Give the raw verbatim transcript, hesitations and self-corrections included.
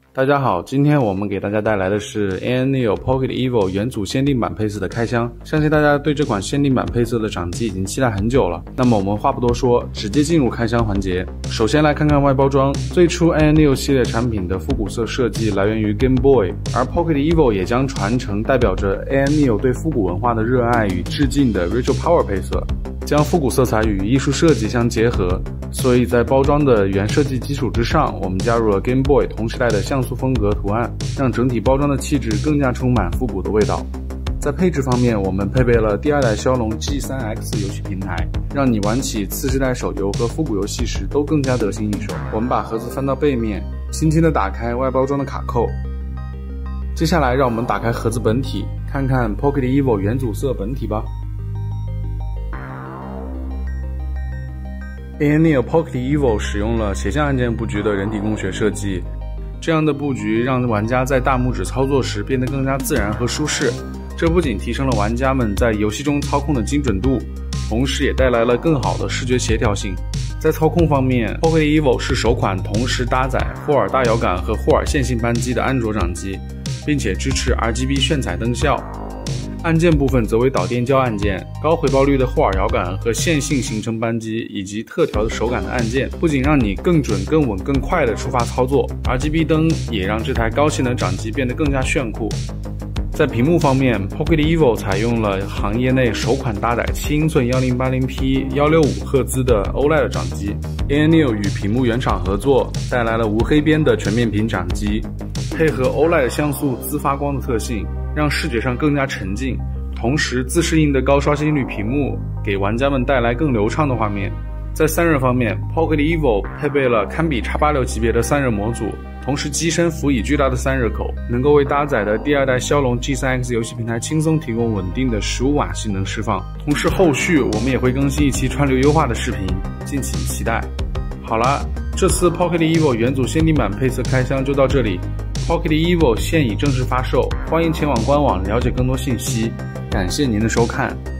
大家好，今天我们给大家带来的是 Airneo Pocket Evo 元祖限定版配色的开箱。相信大家对这款限定版配色的掌机已经期待很久了。那么我们话不多说，直接进入开箱环节。首先来看看外包装。最初 Airneo 系列产品的复古色设计来源于 Game Boy， 而 Pocket Evo 也将传承代表着 Airneo 对复古文化的热爱与致敬的 Retro Power 配色，将复古色彩与艺术设计相结合。所以在包装的原设计基础之上，我们加入了 Game Boy 同时代的像素风格图案，让整体包装的气质更加充满复古的味道。在配置方面，我们配备了第二代骁龙 G 三 X 游戏平台，让你玩起次世代手游和复古游戏时都更加得心应手。我们把盒子翻到背面，轻轻地打开外包装的卡扣。接下来让我们打开盒子本体，看看 Pocket Evo 元祖色本体吧。Airneo Pocket Evo 使用了斜向按键布局的人体工学设计，这样的布局让玩家在大拇指操作时变得更加自然和舒适。这不仅提升了玩家们在游戏中操控的精准度，同时也带来了更好的视觉协调性。在操控方面 ，Pocket Evo 是首款同时搭载霍尔大摇杆和霍尔线性扳机的安卓掌机，并且支持 R G B 炫彩灯效。按键部分则为导电胶按键，高回报率的霍尔摇杆和线性行程扳机以及特调的手感的按键，不仅让你更准、更稳、更快的触发操作 ，R G B 灯也让这台高性能掌机变得更加炫酷。在屏幕方面 ，Pocket Evo 采用了行业内首款搭载七英寸 一零八零P 一六五赫兹的 O L E D 掌机。Airneo 与屏幕原厂合作，带来了无黑边的全面屏掌机，配合 O L E D 像素自发光的特性，让视觉上更加沉浸。同时，自适应的高刷新率屏幕给玩家们带来更流畅的画面。在散热方面 ，Pocket Evo 配备了堪比 X 八六 级别的散热模组，同时机身辅以巨大的散热口，能够为搭载的第二代骁龙 G 三 X 游戏平台轻松提供稳定的十五瓦性能释放。同时，后续我们也会更新一期串流优化的视频，敬请期待。好了，这次 Pocket Evo 元祖限定版配色开箱就到这里。Pocket Evo 现已正式发售，欢迎前往官网了解更多信息。感谢您的收看。